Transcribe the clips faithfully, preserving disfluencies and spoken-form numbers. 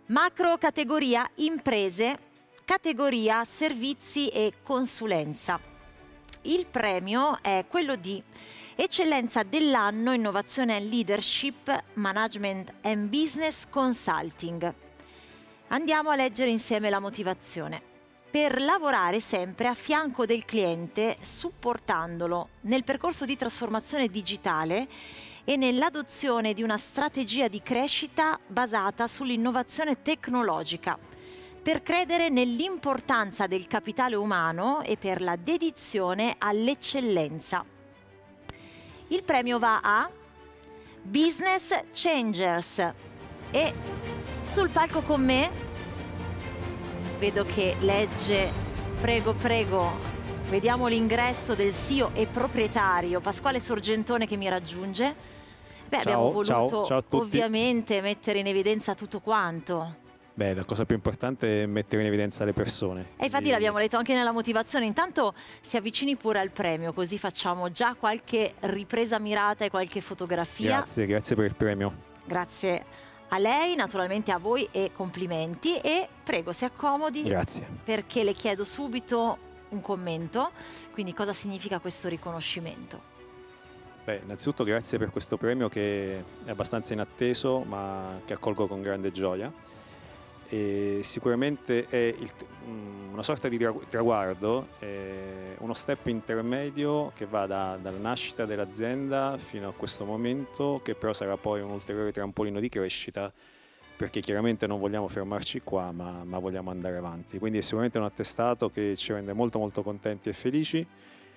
Macro categoria imprese, categoria servizi e consulenza. Il premio è quello di eccellenza dell'anno, innovazione e leadership, management and business consulting. Andiamo a leggere insieme la motivazione. Per lavorare sempre a fianco del cliente, supportandolo nel percorso di trasformazione digitale e nell'adozione di una strategia di crescita basata sull'innovazione tecnologica, per credere nell'importanza del capitale umano e per la dedizione all'eccellenza. Il premio va a Business Changers e sul palco con me vedo che legge, prego prego, vediamo l'ingresso del C E O e proprietario Pasquale Sorgentone che mi raggiunge. Beh, ciao, abbiamo voluto ciao, ciao a tutti. Ovviamente mettere in evidenza tutto quanto. Beh, la cosa più importante è mettere in evidenza le persone. E infatti l'abbiamo letto anche nella motivazione. Intanto si avvicini pure al premio, così facciamo già qualche ripresa mirata e qualche fotografia. Grazie, grazie per il premio. Grazie a lei, naturalmente a voi e complimenti. E prego, si accomodi. Grazie. Perché le chiedo subito un commento. Quindi cosa significa questo riconoscimento? Beh, innanzitutto grazie per questo premio che è abbastanza inatteso, ma che accolgo con grande gioia. E sicuramente è il, una sorta di traguardo, uno step intermedio che va da, dalla nascita dell'azienda fino a questo momento, che però sarà poi un ulteriore trampolino di crescita, perché chiaramente non vogliamo fermarci qua, ma, ma vogliamo andare avanti. Quindi è sicuramente un attestato che ci rende molto molto contenti e felici,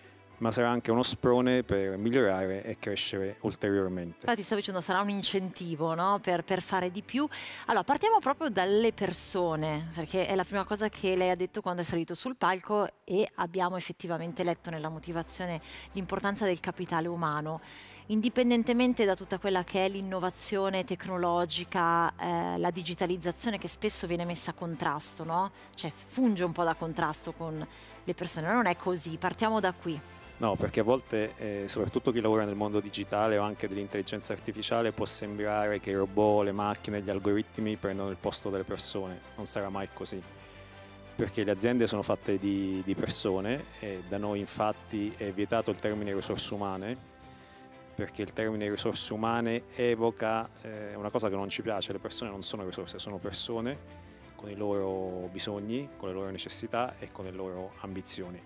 ma sarà anche uno sprone per migliorare e crescere ulteriormente. Infatti stavo dicendo, sarà un incentivo, no? per, per fare di più. Allora, partiamo proprio dalle persone, perché è la prima cosa che lei ha detto quando è salito sul palco e abbiamo effettivamente letto nella motivazione l'importanza del capitale umano. Indipendentemente da tutta quella che è l'innovazione tecnologica, eh, la digitalizzazione che spesso viene messa a contrasto, no? Cioè funge un po' da contrasto con le persone, non è così, partiamo da qui. No, perché a volte, eh, soprattutto chi lavora nel mondo digitale o anche dell'intelligenza artificiale, può sembrare che i robot, le macchine, gli algoritmi prendono il posto delle persone. Non sarà mai così, perché le aziende sono fatte di, di persone e da noi infatti è vietato il termine risorse umane, perché il termine risorse umane evoca eh, una cosa che non ci piace. Le persone non sono risorse, sono persone con i loro bisogni, con le loro necessità e con le loro ambizioni.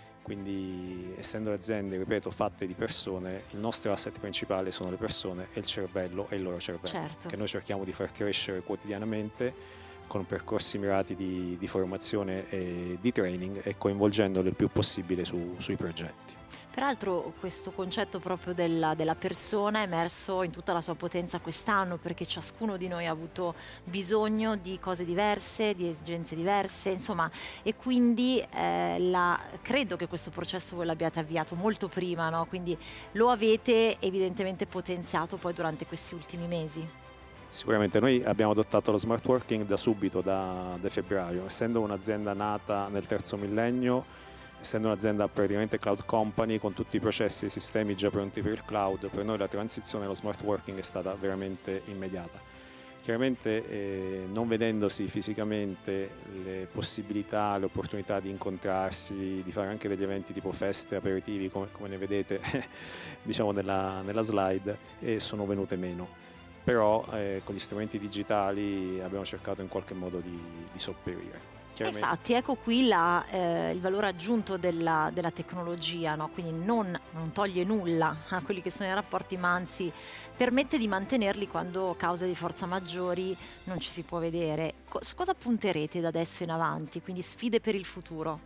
Quindi, essendo le aziende, ripeto, fatte di persone, il nostro asset principale sono le persone e il cervello e il loro cervello, certo, che noi cerchiamo di far crescere quotidianamente con percorsi mirati di, di formazione e di training e coinvolgendole il più possibile su, sui progetti. Peraltro questo concetto proprio della, della persona è emerso in tutta la sua potenza quest'anno, perché ciascuno di noi ha avuto bisogno di cose diverse, di esigenze diverse, insomma, e quindi eh, la, credo che questo processo voi l'abbiate avviato molto prima, no? Quindi lo avete evidentemente potenziato poi durante questi ultimi mesi. Sicuramente noi abbiamo adottato lo smart working da subito, da, da febbraio, essendo un'azienda nata nel terzo millennio, essendo un'azienda praticamente cloud company con tutti i processi e i sistemi già pronti per il cloud, per noi la transizione allo smart working è stata veramente immediata. Chiaramente eh, non vedendosi fisicamente le possibilità, le opportunità di incontrarsi, di fare anche degli eventi tipo feste, aperitivi, come, come ne vedete diciamo nella, nella slide, eh, sono venute meno. Però eh, con gli strumenti digitali abbiamo cercato in qualche modo di, di sopperire. Infatti ecco qui la, eh, il valore aggiunto della, della tecnologia, no? Quindi non, non toglie nulla a quelli che sono i rapporti, ma anzi permette di mantenerli quando cause di forza maggiori non ci si può vedere. Co- su cosa punterete da adesso in avanti? Quindi sfide per il futuro?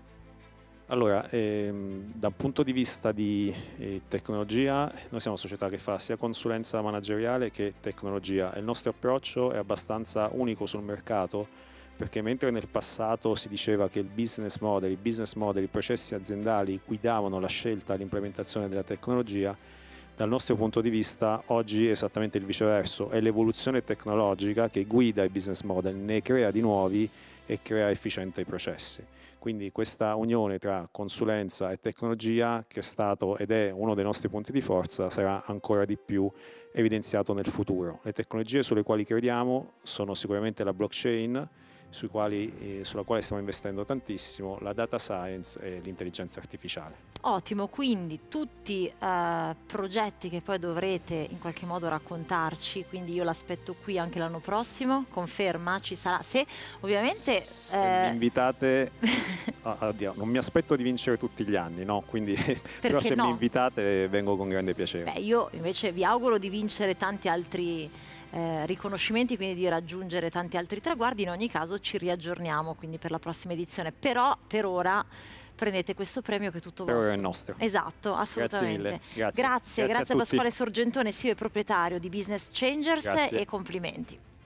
Allora, ehm, da un punto di vista di eh, tecnologia, noi siamo una società che fa sia consulenza manageriale che tecnologia e il nostro approccio è abbastanza unico sul mercato, perché mentre nel passato si diceva che il business model, i business model, i processi aziendali guidavano la scelta e l'implementazione della tecnologia, dal nostro punto di vista oggi è esattamente il viceverso, è l'evoluzione tecnologica che guida i business model, ne crea di nuovi e crea efficiente i processi. Quindi questa unione tra consulenza e tecnologia, che è stato ed è uno dei nostri punti di forza, sarà ancora di più evidenziato nel futuro. Le tecnologie sulle quali crediamo sono sicuramente la blockchain, sui quali, eh, sulla quale stiamo investendo tantissimo, la data science e l'intelligenza artificiale. Ottimo, quindi tutti eh, progetti che poi dovrete in qualche modo raccontarci, quindi io l'aspetto qui anche l'anno prossimo, conferma, ci sarà, se ovviamente... Se eh... mi invitate, oddio, non mi aspetto di vincere tutti gli anni, no? Quindi, però se no? mi invitate vengo con grande piacere. Beh, io invece vi auguro di vincere tanti altri eh, riconoscimenti, quindi di raggiungere tanti altri traguardi. In ogni caso ci riaggiorniamo quindi per la prossima edizione, però per ora prendete questo premio che è tutto per vostro. ora è nostro. Esatto, assolutamente. Grazie mille. Grazie, grazie, grazie, grazie a Pasquale Sorgentone, C E O e proprietario di Business Changers, Grazie. e complimenti.